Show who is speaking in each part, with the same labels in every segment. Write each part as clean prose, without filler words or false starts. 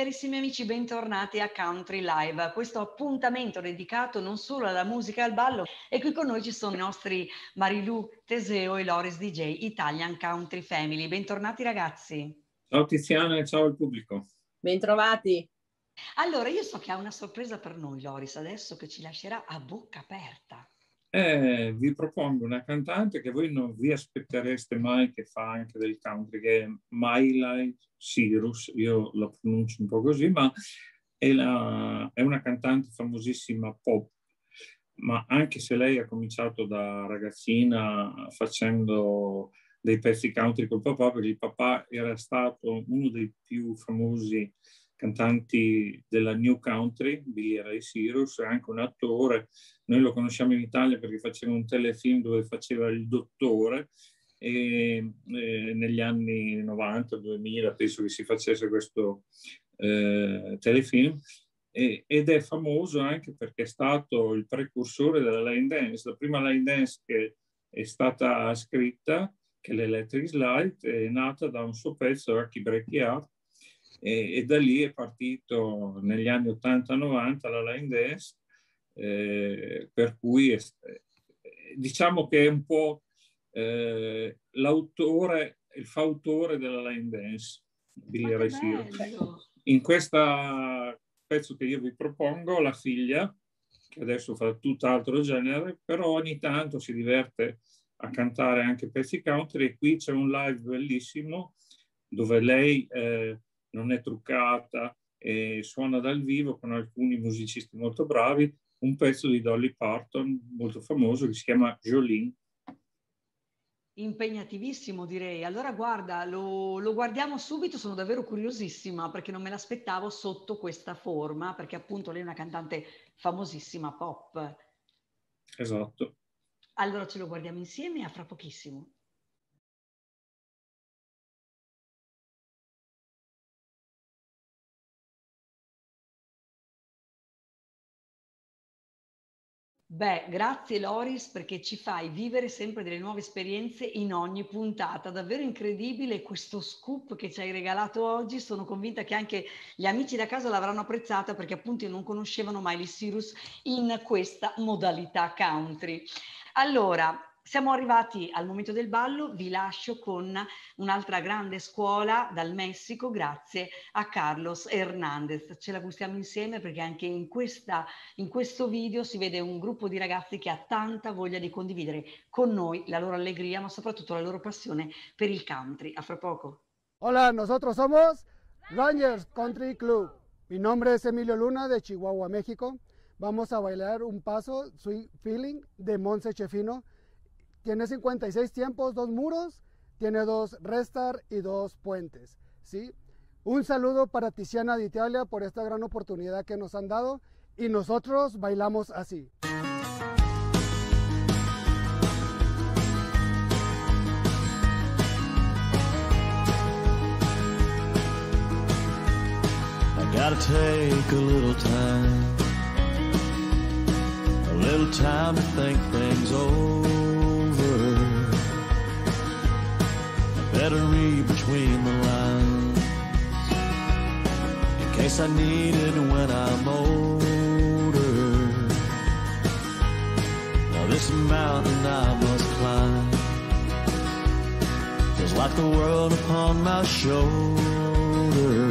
Speaker 1: carissimi amici, bentornati a Country Live, questo appuntamento dedicato non solo alla musica e al ballo. E qui con noi ci sono i nostri Marilu Teseo e Loris DJ, Italian Country Family. Bentornati ragazzi.
Speaker 2: Ciao Tiziana e ciao al pubblico.
Speaker 3: Bentrovati.
Speaker 1: Allora, io so che ha una sorpresa per noi, Loris, adesso, che ci lascerà a bocca aperta.
Speaker 2: Vi propongo una cantante che voi non vi aspettereste mai che fa anche del country, che è Miley Cyrus, io la pronuncio un po' così, ma è una cantante famosissima pop, ma anche se lei ha cominciato da ragazzina facendo dei pezzi country col papà, perché il papà era stato uno dei più famosi cantanti della New Country, Billy Ray Cyrus, è anche un attore. Noi lo conosciamo in Italia perché faceva un telefilm dove faceva il dottore e negli anni 90-2000 penso che si facesse questo telefilm ed è famoso anche perché è stato il precursore della line dance. La prima line dance che è stata scritta, che è l'Electric Slide, è nata da un suo pezzo, Rocky Breaky Heart, e da lì è partito negli anni 80-90 la line dance, per cui diciamo che è un po' l'autore, il fautore della line dance, Billy Ray Cyrus. In questo pezzo che io vi propongo, la figlia, che adesso fa tutt'altro genere, però ogni tanto si diverte a cantare anche pezzi country, e qui c'è un live bellissimo dove lei non è truccata e suona dal vivo con alcuni musicisti molto bravi, un pezzo di Dolly Parton molto famoso che si chiama Jolene.
Speaker 1: Impegnativissimo, direi. Allora guarda, lo guardiamo subito, sono davvero curiosissima perché non me l'aspettavo sotto questa forma, perché appunto lei è una cantante famosissima pop.
Speaker 2: Esatto.
Speaker 1: Allora ce lo guardiamo insieme, a fra pochissimo. Beh, grazie Loris, perché ci fai vivere sempre delle nuove esperienze in ogni puntata. Davvero incredibile questo scoop che ci hai regalato oggi. Sono convinta che anche gli amici da casa l'avranno apprezzata, perché appunto non conoscevano Miley Cyrus in questa modalità country. Allora, siamo arrivati al momento del ballo, vi lascio con un'altra grande scuola dal Messico, grazie a Carlos Hernandez. Ce la gustiamo insieme perché anche in questo video si vede un gruppo di ragazzi che ha tanta voglia di condividere con noi la loro allegria, ma soprattutto la loro passione per il country. A fra poco.
Speaker 4: Hola, nosotros somos Rangers Country Club. Mi nombre es Emilio Luna de Chihuahua, México. Vamos a bailar un paso, Sweet Feeling, de Monse Chefino. Tiene 56 tiempos, 2 muros, tiene 2 restar y 2 puentes, ¿sí? Un saludo para Tiziana de Italia por esta gran oportunidad que nos han dado y nosotros bailamos así.
Speaker 5: I gotta take a little time to think things over. Better read between the lines in case I need it when I'm older. Now this mountain I must climb feels like the world upon my shoulder.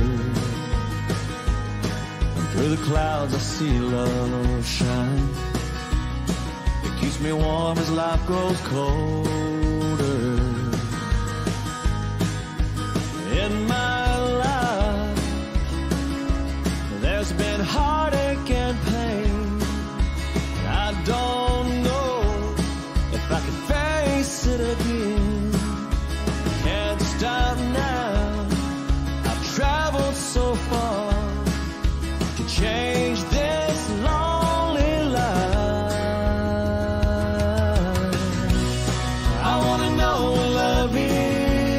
Speaker 5: And through the clouds I see love shine. It keeps me warm as life grows colder. In my life, there's been heartache and pain. And I don't know if I can face it again. Can't stop now. I've traveled so far to change this lonely life. I wanna know what love is.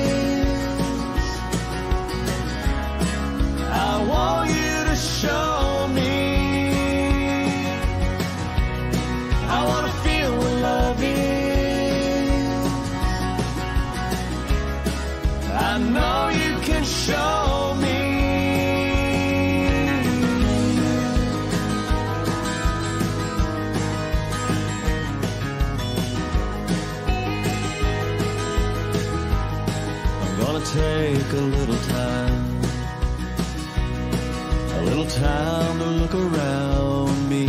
Speaker 5: I want you to show me. I want to feel what love is. I know you can show me. take a little time to look around me.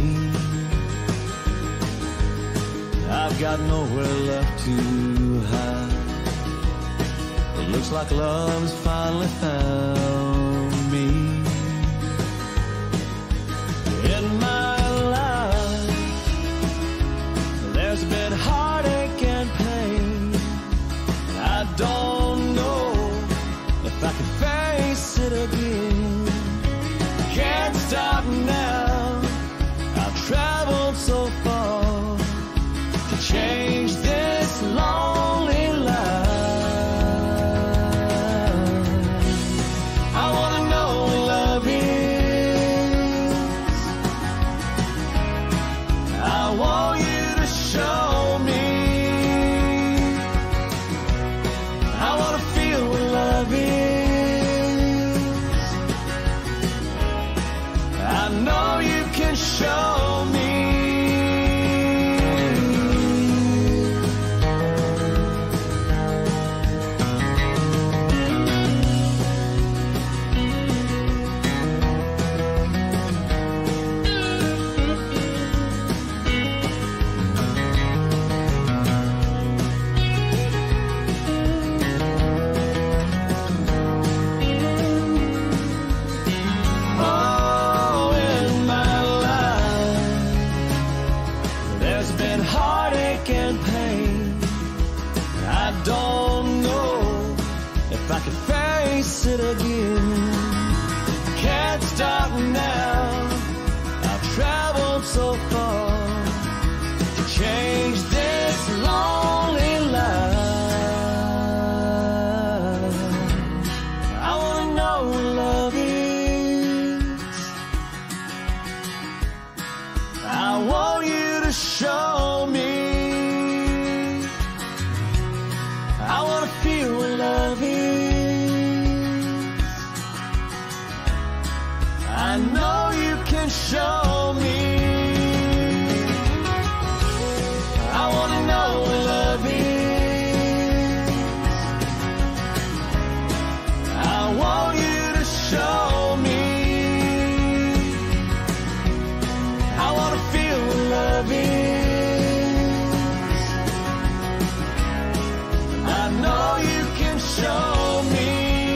Speaker 5: I've got nowhere left to hide. It looks like love's finally found me. In my life, there's been heartache and pain. I don't know if I can face it again. Can't stop now. I've traveled so far to change this lonely life. I wanna know what love is. I want you to show me. I wanna feel what love is. I know you can show me. Oh, in my life, there's been heartache and pain. I don't know if I can face it again. Can't stop now. I've traveled so far to change this lonely life. I wanna know what love is. I want you to show me. I wanna feel what love is. I know you can show me. I wanna know what love is. I want you to show me. I wanna feel what love is. I know you can show me.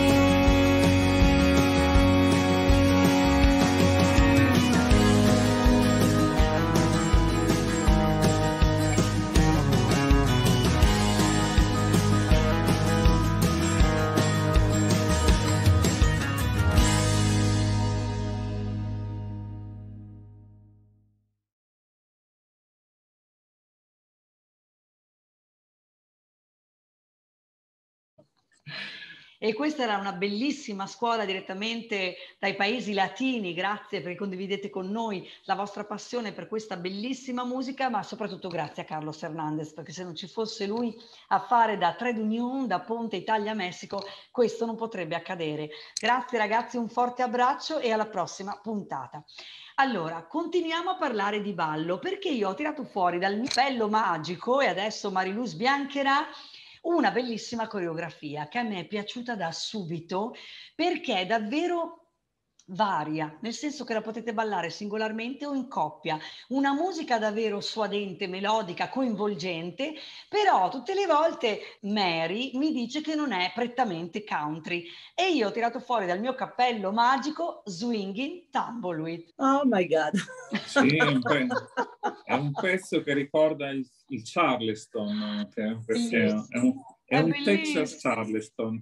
Speaker 1: E questa era una bellissima scuola direttamente dai paesi latini. Grazie perché condividete con noi la vostra passione per questa bellissima musica, ma soprattutto grazie a Carlos Hernandez, perché se non ci fosse lui a fare da trade union, da ponte Italia-Messico, questo non potrebbe accadere. Grazie ragazzi, un forte abbraccio e alla prossima puntata. Allora, continuiamo a parlare di ballo, perché io ho tirato fuori dal mio cappello magico, e adesso Marilù sbiancherà, una bellissima coreografia che a me è piaciuta da subito, perché è davvero varia, nel senso che la potete ballare singolarmente o in coppia, una musica davvero suadente, melodica, coinvolgente, però tutte le volte Mary mi dice che non è prettamente country, e io ho tirato fuori dal mio cappello magico Swingin' Tumbleweed.
Speaker 3: Oh my God!
Speaker 2: Sì, è un pezzo che ricorda il Charleston, perché è un Texas Charleston.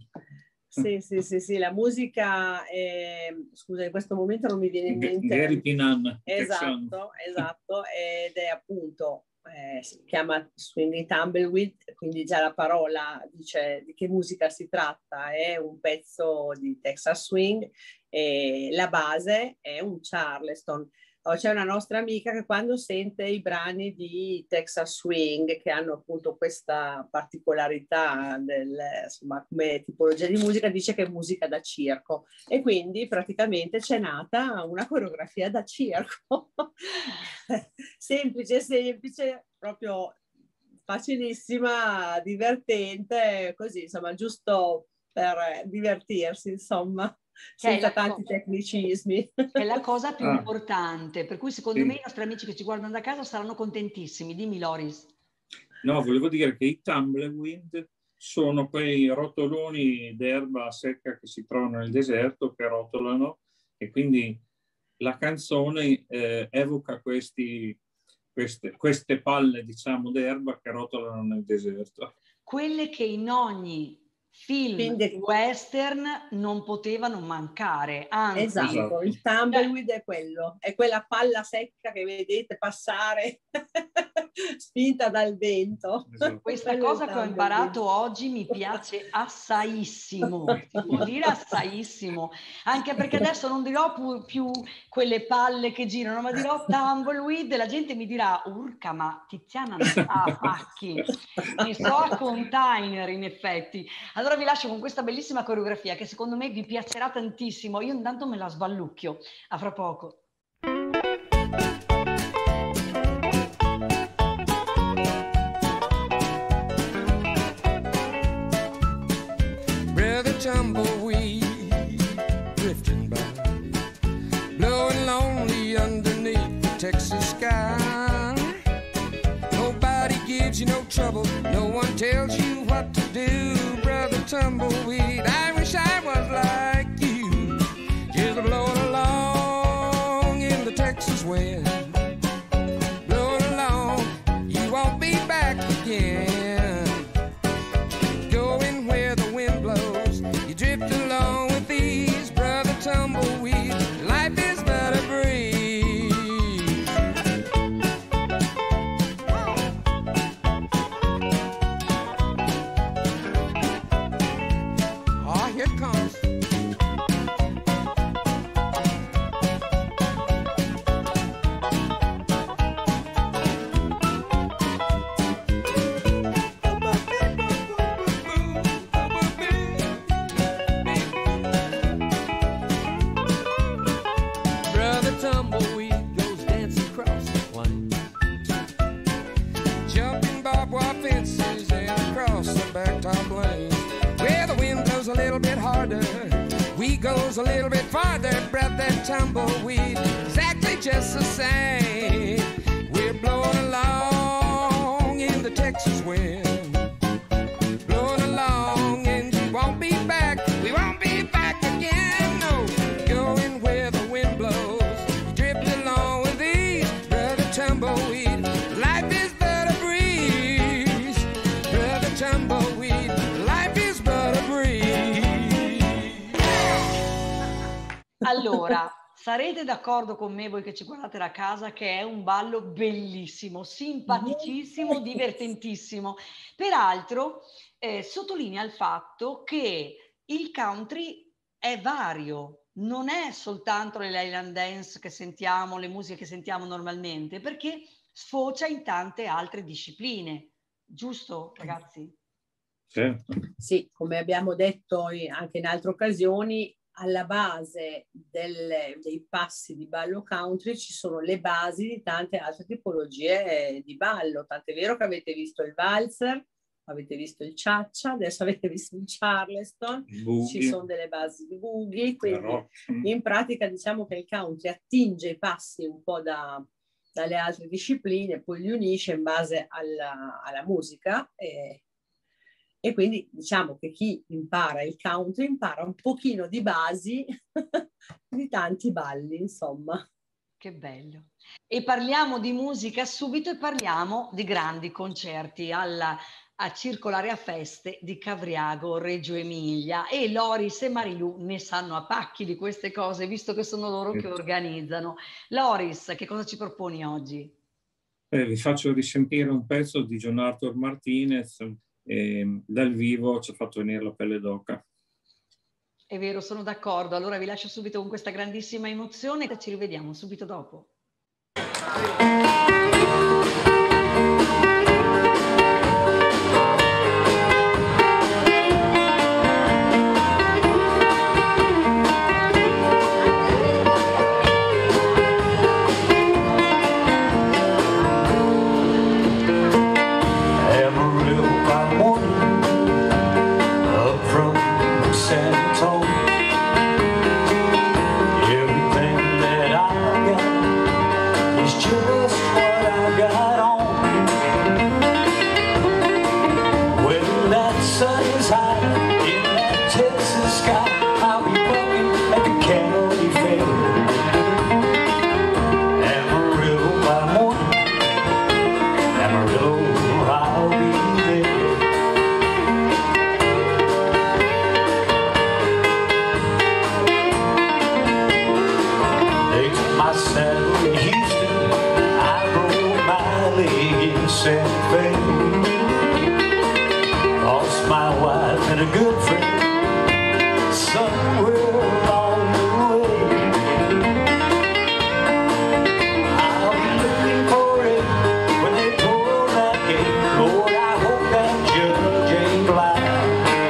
Speaker 3: Sì, la musica è... Scusa, in questo momento non mi viene in mente.
Speaker 2: Gary Pinan.
Speaker 3: Esatto, ed è appunto, si chiama Swingin' Tumbleweed, quindi già la parola dice di che musica si tratta, è un pezzo di Texas Swing e la base è un Charleston. C'è una nostra amica che quando sente i brani di Texas Swing, che hanno appunto questa particolarità insomma, come tipologia di musica, dice che è musica da circo, e quindi praticamente c'è nata una coreografia da circo. semplice, proprio facilissima, divertente, così insomma, giusto per divertirsi, insomma, senza tanti tecnicismi.
Speaker 1: È la cosa più importante, per cui secondo me i nostri amici che ci guardano da casa saranno contentissimi. Dimmi, Loris.
Speaker 2: No, volevo dire che i tumbleweed sono quei rotoloni d'erba secca che si trovano nel deserto, che rotolano, e quindi la canzone evoca queste palle, diciamo, d'erba che rotolano nel deserto.
Speaker 1: Quelle che in ogni film western non potevano mancare. Anzi,
Speaker 3: esatto, il tumbleweed è quello, è quella palla secca che vedete passare spinta dal vento.
Speaker 2: Esatto.
Speaker 1: Questa cosa che ho imparato oggi mi piace assaissimo, si può dire assaissimo, anche perché adesso non dirò più quelle palle che girano, ma dirò tumbleweed e la gente mi dirà: urca, ma Tiziana non ha pacchi, ne so a container in effetti. Allora vi lascio con questa bellissima coreografia che secondo me vi piacerà tantissimo. Io intanto me la sballucchio. A fra poco.
Speaker 6: Brother Tumbleweed drifting by, blowing lonely underneath the Texas sky. Nobody gives you no trouble, no one tells you what to do. Brother Tumbleweed, I wish I was like you, just blowing along in the Texas wind. Blowing along, you won't be back again. Going where the wind blows, you drift along with ease. Brother Tumbleweed, life is but a breeze. Oh, here it comes. Brother Tumbleweed goes dancing across the plain, jumping barbed wire fences and across the blacktop lanes. Where the wind blows a little bit harder, we goes a little bit farther. Brother Tumbleweed, exactly just the same. We're blowing along in the Texas wind, blowing along, and you won't be back. We won't be back again. No, going where the wind blows, drift along with ease. Brother Tumbleweed, life is but a breeze. Brother Tumbleweed, life is but a breeze.
Speaker 1: Allora, sarete d'accordo con me voi che ci guardate da casa che è un ballo bellissimo, simpaticissimo, divertentissimo. Peraltro sottolinea il fatto che il country è vario, non è soltanto le Highland Dance che sentiamo, le musiche che sentiamo normalmente, perché sfocia in tante altre discipline. Giusto, ragazzi?
Speaker 2: Certo.
Speaker 3: Sì, come abbiamo detto anche in altre occasioni, alla base dei passi di ballo country ci sono le basi di tante altre tipologie di ballo. Tant'è vero che avete visto il valzer, avete visto il cha-cha, adesso avete visto il charleston, ci sono delle basi di boogie, quindi in pratica diciamo che il country attinge i passi un po' dalle altre discipline, poi li unisce in base alla musica e quindi diciamo che chi impara il country impara un pochino di basi di tanti balli, insomma.
Speaker 1: Che bello. E parliamo di musica subito e parliamo di grandi concerti a Circolarea Feste di Cavriago, Reggio Emilia, e Loris e Marilu ne sanno a pacchi di queste cose, visto che sono loro che organizzano. Loris, che cosa ci proponi oggi?
Speaker 2: Vi faccio risentire un pezzo di John Arthur Martinez, dal vivo ci ha fatto venire la pelle d'oca.
Speaker 1: È vero, sono d'accordo. Allora vi lascio subito con questa grandissima emozione e ci rivediamo subito dopo.
Speaker 5: sky. I'll be walking at the county fair. Amarillo by morning, Amarillo, I'll be there. They took my saddle in Houston, I broke my leg in Santa Fe. Lost my wife and a good friend somewhere along the way. I'll be looking for it when they pull that gate. Lord, I hope that judge ain't blind.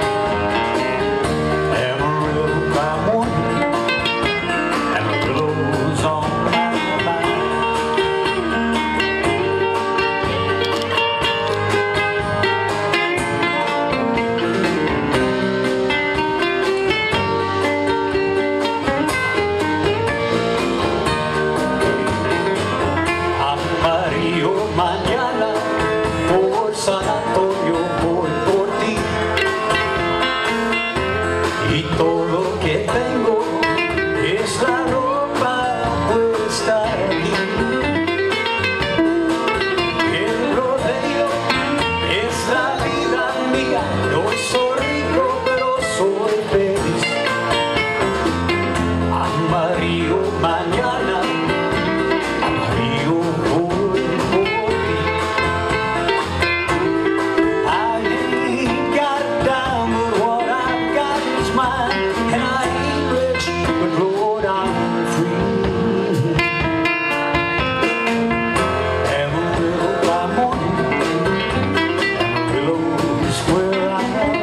Speaker 5: Amarillo by morning, Amarillo's on my mind. Amarillo mañana por San Antonio voy por ti, y todo lo que tengo es la ropa puesta aquí. El rodeo es la vida mía, no soy rico pero soy feliz. Amarillo mañana, Amarillo voy por ti. I ain't got a dime, but what I've got is mine. And I ain't rich, but Lord, I'm free. Amarillo by morning, Amarillo's where I'll be.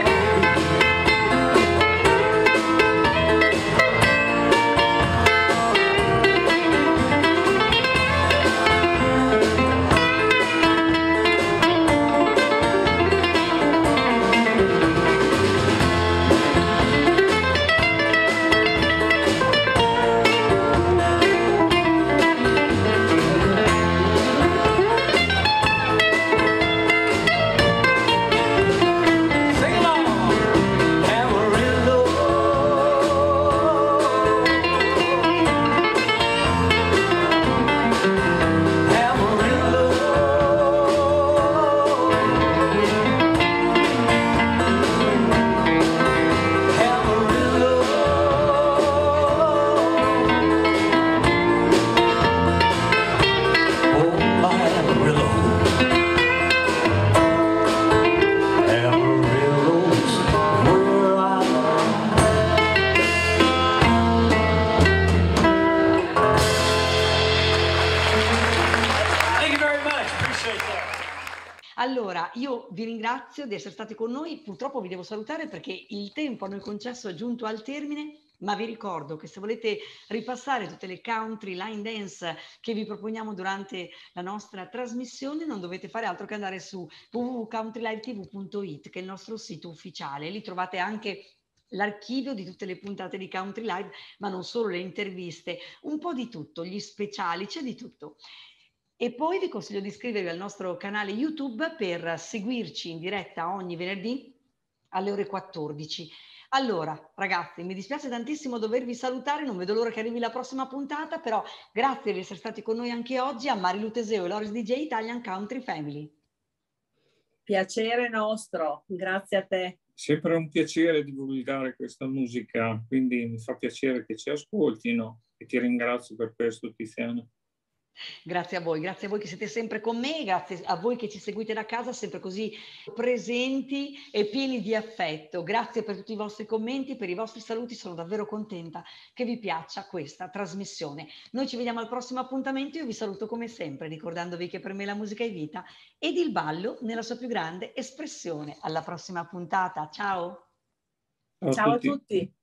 Speaker 5: Sing along, Amarillo. Amarillo. Amarillo. Oh, my Amarillo. Amarillo's where I'm. Thank you very much. Appreciate that.
Speaker 1: Allora, io vi ringrazio di essere stati con noi. Purtroppo vi devo salutare perché il tempo a noi concesso è giunto al termine, ma vi ricordo che se volete ripassare tutte le country line dance che vi proponiamo durante la nostra trasmissione, non dovete fare altro che andare su www.countrylivetv.it, che è il nostro sito ufficiale. Lì trovate anche l'archivio di tutte le puntate di Country Live, ma non solo, le interviste, un po' di tutto, gli speciali, c'è di tutto. E poi vi consiglio di iscrivervi al nostro canale YouTube per seguirci in diretta ogni venerdì alle ore 14. Allora, ragazzi, mi dispiace tantissimo dovervi salutare, non vedo l'ora che arrivi la prossima puntata, però grazie di essere stati con noi anche oggi a Marilu Teseo e Loris DJ Italian Country Family.
Speaker 3: Piacere nostro, grazie a te.
Speaker 2: Sempre un piacere divulgare questa musica, quindi mi fa piacere che ci ascoltino e ti ringrazio per questo, Tiziana.
Speaker 1: Grazie a voi che siete sempre con me, grazie a voi che ci seguite da casa, sempre così presenti e pieni di affetto. Grazie per tutti i vostri commenti, per i vostri saluti, sono davvero contenta che vi piaccia questa trasmissione. Noi ci vediamo al prossimo appuntamento, io vi saluto come sempre ricordandovi che per me la musica è vita ed il ballo nella sua più grande espressione. Alla prossima puntata, ciao!
Speaker 3: Ciao a tutti!